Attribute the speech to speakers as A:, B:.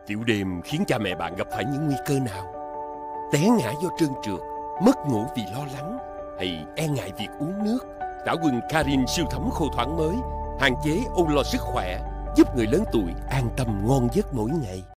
A: Tiểu đêm khiến cha mẹ bạn gặp phải những nguy cơ nào? Té ngã do trơn trượt, mất ngủ vì lo lắng, hay e ngại việc uống nước? Tảo gừng Karin siêu thấm khô thoáng mới, hạn chế âu lo sức khỏe, giúp người lớn tuổi an tâm ngon giấc mỗi ngày.